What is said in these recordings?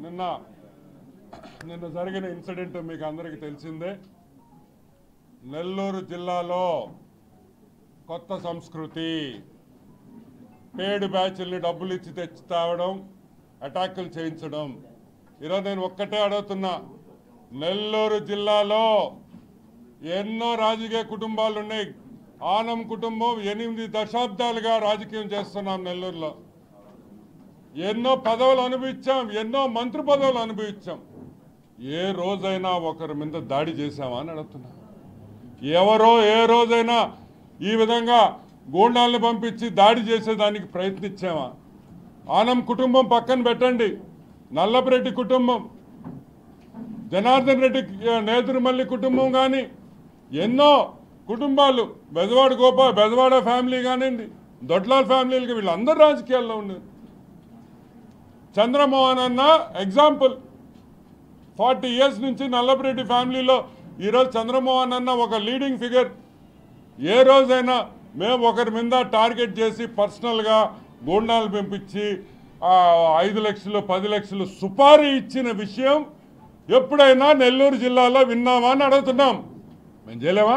నిన్న జరిగిన ఇన్సిడెంట్ మీకు అందరికీ తెలిసిందే. నెల్లూరు జిల్లాలో కొత్త సంస్కృతి, పేడ్ బ్యాచ్ల్ని డబ్బులు ఇచ్చి తెచ్చి తేవడం, అటాకులు చేయించడం. ఈరోజు నేను ఒక్కటే అడుగుతున్నా, నెల్లూరు జిల్లాలో ఎన్నో రాజకీయ కుటుంబాలు ఉన్నాయి. ఆనం కుటుంబం 8 దశాబ్దాలుగా రాజకీయం చేస్తున్నాం నెల్లూరులో. ఎన్నో పదవులు అనుభవించాం, ఎన్నో మంత్రి పదవులు అనుభవించాం. ఏ రోజైనా ఒకరి మీద దాడి చేశామా అని అడుగుతున్నా. ఎవరో ఏ రోజైనా ఈ విధంగా గూండాలను పంపించి దాడి చేసేదానికి ప్రయత్నించామా? ఆనం కుటుంబం పక్కన పెట్టండి, నల్లపరెడ్డి కుటుంబం, జనార్దన్ రెడ్డి నేదురుమల్లి కుటుంబం కానీ ఎన్నో కుటుంబాలు, బెజవాడ ఫ్యామిలీ కానివ్వండి, దొడ్లాల్ ఫ్యామిలీలకి, వీళ్ళందరూ రాజకీయాల్లో ఉన్నారు. చంద్రమోహన్ అన్న ఎగ్జాంపుల్, 40 years నుంచి నల్లపరెడ్డి ఫ్యామిలీలో ఈరోజు చంద్రమోహన్ అన్న ఒక లీడింగ్ ఫిగర్. ఏ రోజైనా మేము ఒకరి మీద టార్గెట్ చేసి పర్సనల్గా గూండాలు పంపించి 5 లక్షలు 10 లక్షలు సుపారీ ఇచ్చిన విషయం ఎప్పుడైనా నెల్లూరు జిల్లాలో విన్నామా అని అడుగుతున్నాం. మేము చేయలేమా?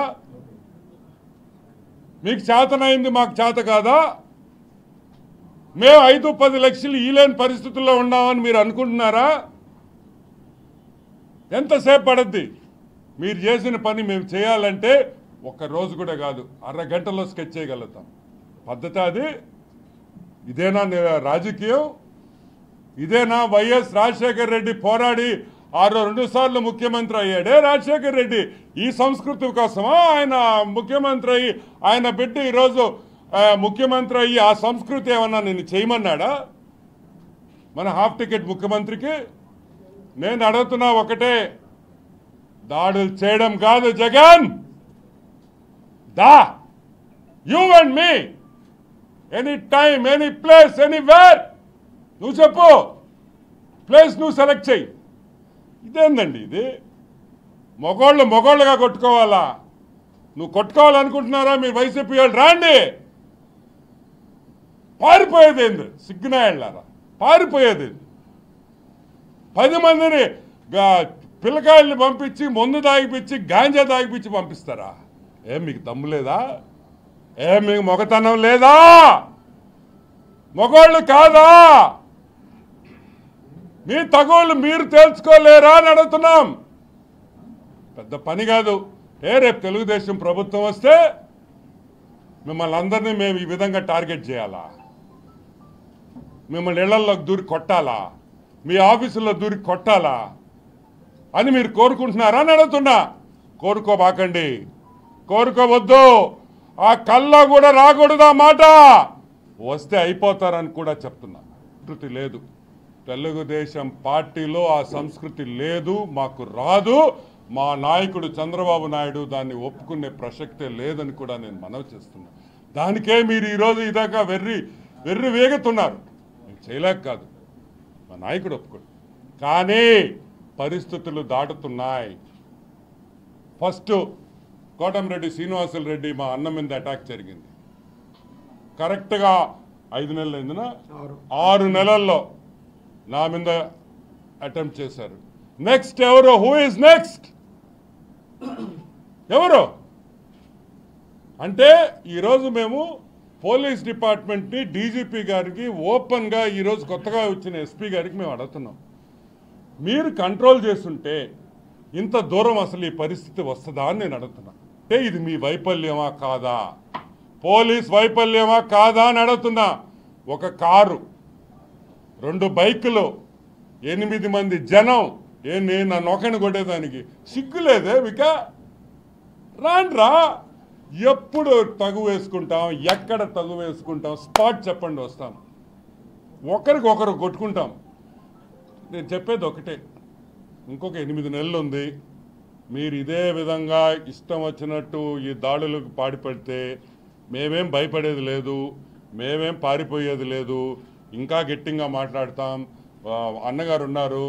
మీకు చేతనైంది, మాకు చేత కాదా? మేము 5-10 లక్షలు ఈలేని పరిస్థితుల్లో ఉన్నామని మీరు అనుకుంటున్నారా? ఎంతసేపు పడద్ది? మీరు చేసిన పని మేము చేయాలంటే ఒక్క రోజు కూడా కాదు, అరగంటలో స్కెచ్ చేయగలుగుతాం. పద్ధతి అది? ఇదేనా రాజకీయం? ఇదేనా? వైఎస్ రాజశేఖర్ రెడ్డి పోరాడి 2 సార్లు ముఖ్యమంత్రి అయ్యాడే రాజశేఖర్ రెడ్డి. ఈ సంస్కృతి కోసమా ఆయన ముఖ్యమంత్రి అయ్యి, ఆయన బిడ్డ ఈరోజు ముఖ్యమంత్రి అయ్యి ఆ సంస్కృతి ఏమన్నా నేను చేయమన్నాడా మన హాఫ్ టికెట్ ముఖ్యమంత్రికి? నేను అడుగుతున్నా ఒకటే, దాడులు చేయడం కాదు జగన్, దా you and me, any time, any place, anywhere, నువ్వు చెప్పు, ప్లేస్ నువ్వు సెలెక్ట్ చెయ్యి. ఇదేందండి ఇది? మొగోళ్ళుగా కొట్టుకోవాలా? నువ్వు కొట్టుకోవాలనుకుంటున్నారా మీరు వైసీపీ వాళ్ళు? రాండి, పారిపోయేది ఏంది? సిగ్గునాయాళ్ళారా, పారిపోయేది 10 మందిని పిల్లకాయల్ని పంపించి మందు తాగిపించి గాంజా తాగిపించి పంపిస్తారా? ఏం మీకు దమ్ము లేదా? ఏం మీకు మొగతనం లేదా? మొగోళ్ళు కాదా? మీ తగువులు మీరు తేల్చుకోలేరా అని అడుగుతున్నాం. పెద్ద పని కాదు. రేపు తెలుగుదేశం ప్రభుత్వం వస్తే మిమ్మల్ని అందరినీ మేము ఈ విధంగా టార్గెట్ చేయాలా? మిమ్మల్ని ఇళ్లలోకి దూరి కొట్టాలా? మీ ఆఫీసుల్లో దూరి కొట్టాలా అని మీరు కోరుకుంటున్నారా అని అడుగుతున్నా. కోరుకోబాకండి, కోరుకోవద్దు. ఆ కళ్ళ కూడా రాకూడదు ఆ మాట. వస్తే అయిపోతారని కూడా చెప్తున్నా. సంస్కృతి లేదు తెలుగుదేశం పార్టీలో, ఆ సంస్కృతి లేదు, మాకు రాదు. మా నాయకుడు చంద్రబాబు నాయుడు దాన్ని ఒప్పుకునే ప్రసక్తే లేదని కూడా నేను మనవి చేస్తున్నా. దానికే మీరు ఈరోజు ఇదాకా వెర్రి వేగుతున్నారు. నేను చేయలేక కాదు, మా నాయకుడు ఒప్పుకోడు. కానీ పరిస్థితులు దాటుతున్నాయి. ఫస్ట్ కోటంరెడ్డి శ్రీనివాసులు రెడ్డి మా అన్న మీద అటాక్ జరిగింది. కరెక్ట్గా 5 నెలలు అయిందినా, 6 నెలల్లో నా మీద అటెంప్ట్ చేశారు. నెక్స్ట్ ఎవరు? Who is next? ఎవరు అంటే ఈరోజు మేము పోలీస్ డిపార్ట్మెంట్ని, డీజీపీ గారికి ఓపెన్గా ఈరోజు కొత్తగా వచ్చిన ఎస్పీ గారికి మేము అడుగుతున్నాం, మీరు కంట్రోల్ చేస్తుంటే ఇంత దూరం అసలు ఈ పరిస్థితి వస్తుందా అని నేను అడుగుతున్నా. అంటే ఇది మీ వైఫల్యమా కాదా? పోలీస్ వైఫల్యమా కాదా అని అడుగుతున్నా. ఒక కారు, 2 బైకులు, 8 మంది జనం, నేను నన్ను ఒకని కొట్టేదానికి సిగ్గులేదే విక? రాండ్రా, ఎప్పుడు తగు వేసుకుంటాం, ఎక్కడ తగు వేసుకుంటాం, స్పాట్ చెప్పండి, వస్తాం. ఒకరికొకరు కొట్టుకుంటాం. నేను చెప్పేది ఒకటే, ఇంకొక 8 నెలలు ఉంది. మీరు ఇదే విధంగా ఇష్టం వచ్చినట్టు ఈ దాడులకు పాడిపడితే మేమేం భయపడేది లేదు, మేమేం పారిపోయేది లేదు. ఇంకా గట్టిగా మాట్లాడతాం. అన్నగారు ఉన్నారు,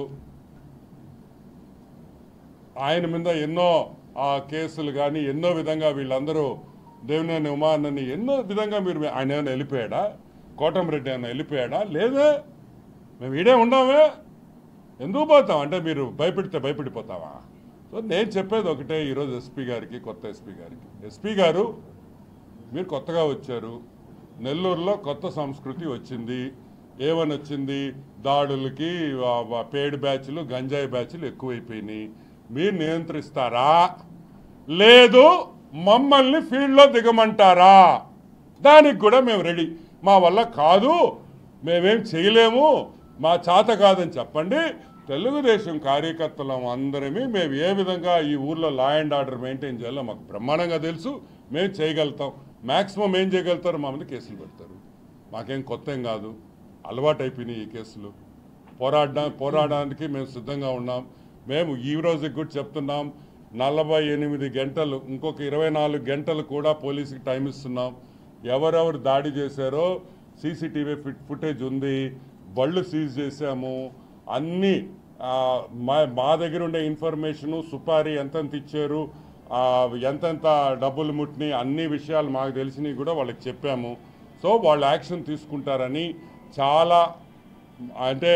ఆయన మీద ఎన్నో కేసులు కానీ ఎన్నో విధంగా వీళ్ళందరూ దేవినేని ఉమా అన్నని ఎన్నో విధంగా మీరు, ఆయన ఏమైనా వెళ్ళిపోయాడా? కోటంరెడ్డి ఏమైనా వెళ్ళిపోయాడా? లేదే, మేము ఈడే ఉన్నామే. ఎందుకు పోతాం అంటే మీరు భయపెడితే భయపడిపోతావా? సో నేను చెప్పేది ఒకటే ఈరోజు ఎస్పీ గారికి, కొత్త ఎస్పీ గారికి, ఎస్పీ గారు మీరు కొత్తగా వచ్చారు, నెల్లూరులో కొత్త సంస్కృతి వచ్చింది. ఏమని వచ్చింది? దాడులకి పేడ్ బ్యాచ్లు, గంజాయి బ్యాచ్లు ఎక్కువైపోయినాయి. మీరు నియంత్రిస్తారా, లేదు మమ్మల్ని ఫీల్డ్లో దిగమంటారా? దానికి కూడా మేము రెడీ. మా వల్ల కాదు, మేమేం చేయలేము, మా చేత కాదని చెప్పండి. తెలుగుదేశం కార్యకర్తలం అందరమీ మేము ఏ విధంగా ఈ ఊర్లో లా అండ్ ఆర్డర్ మెయింటైన్ చేయాలో మాకు బ్రహ్మాండంగా తెలుసు. మేము చేయగలుగుతాం. మ్యాక్సిమం ఏం చేయగలుగుతారు? మా మీద కేసులు పెడతారు. మాకేం కొత్త ఏం కాదు, అలవాటు అయిపోయినాయి ఈ కేసులు. పోరాడడానికి మేము సిద్ధంగా ఉన్నాం. మేము ఈ రోజుకి కూడా చెప్తున్నాం, 48 గంటలు, ఇంకొక 24 గంటలు కూడా పోలీసుకి టైం ఇస్తున్నాం. ఎవరెవరు దాడి చేశారో సీసీటీవీ ఫుటేజ్ ఉంది, బళ్ళు సీజ్ చేశాము. అన్నీ మా దగ్గర ఉండే ఇన్ఫర్మేషను, సుపారీ ఎంతెంత ఇచ్చారు, ఎంతెంత డబ్బులు ముట్టినాయి, అన్ని విషయాలు మాకు తెలిసినవి కూడా వాళ్ళకి చెప్పాము. సో వాళ్ళు యాక్షన్ తీసుకుంటారని చాలా అంటే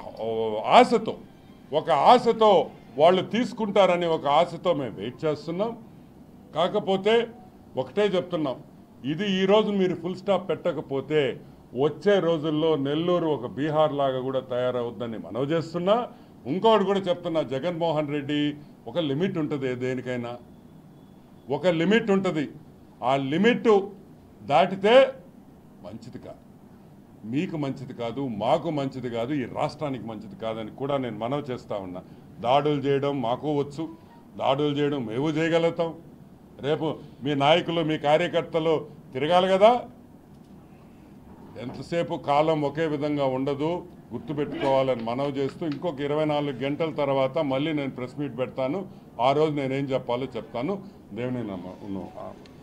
ఆశతో వాళ్ళు తీసుకుంటారని ఒక ఆశతో మేము వెయిట్ చేస్తున్నాం. కాకపోతే ఒకటే చెప్తున్నాం, ఇది ఈరోజు మీరు ఫుల్ స్టాప్ పెట్టకపోతే వచ్చే రోజుల్లో నెల్లూరు ఒక బీహార్ లాగా కూడా తయారవుద్దని మనవి చేస్తున్నా. ఇంకోటి కూడా చెప్తున్నా, జగన్మోహన్ రెడ్డి ఒక లిమిట్ ఉంటుంది, దేనికైనా ఒక లిమిట్ ఉంటుంది. ఆ లిమిట్ దాటితే మంచిది కాదు, మీకు మంచిది కాదు, మాకు మంచిది కాదు, ఈ రాష్ట్రానికి మంచిది కాదని కూడా నేను మనవి చేస్తా ఉన్నా. దాడులు చేయడం మాకు వచ్చు, దాడులు చేయడం మేము చేయగలుగుతాం. రేపు మీ నాయకులు, మీ కార్యకర్తలు తిరగాలి కదా. ఎంతసేపు కాలం ఒకే విధంగా ఉండదు, గుర్తుపెట్టుకోవాలని మనవి చేస్తూ, ఇంకొక 24 గంటల తర్వాత మళ్ళీ నేను ప్రెస్ మీట్ పెడతాను. ఆ రోజు నేనేం చెప్పాలో చెప్తాను. దేవుని నమ్మ